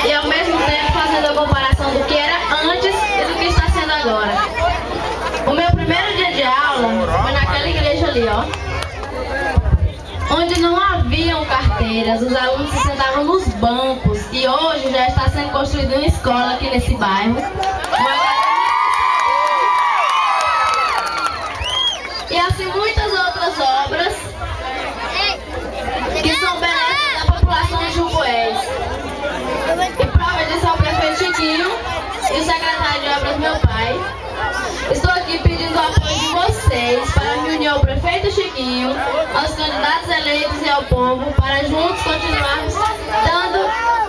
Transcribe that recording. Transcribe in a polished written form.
e ao mesmo tempo fazendo a comparação do que era antes e do que está sendo agora. O meu primeiro dia de aula foi naquela igreja ali, ó, onde não haviam carteiras, os alunos se sentavam nos bancos e hoje já está sendo construída uma escola aqui nesse bairro. E assim muitas outras obras que são benéficas à população de Juncoés. E prova disso é o prefeito Chiquinho e o secretário de obras, meu pai. Estou aqui pedindo o apoio de vocês para me unir ao prefeito Chiquinho, aos candidatos eleitos e ao povo, para juntos continuarmos dando